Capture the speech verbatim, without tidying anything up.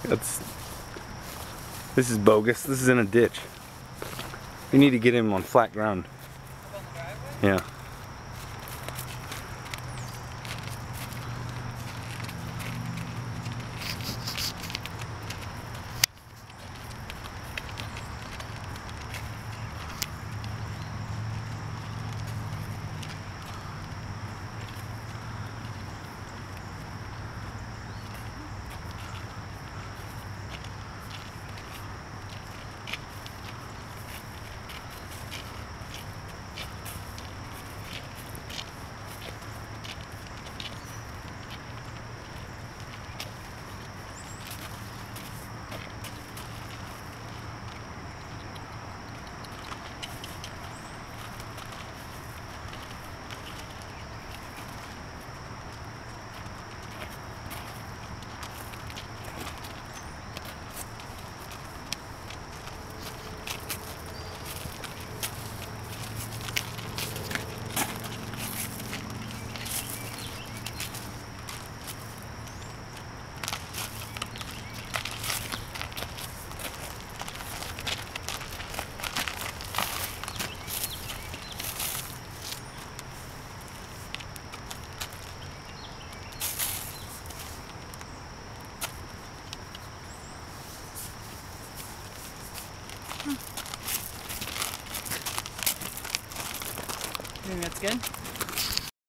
That's. This is bogus. This is in a ditch. We need to get him on flat ground. Up on the driveway? Yeah. You think that's good?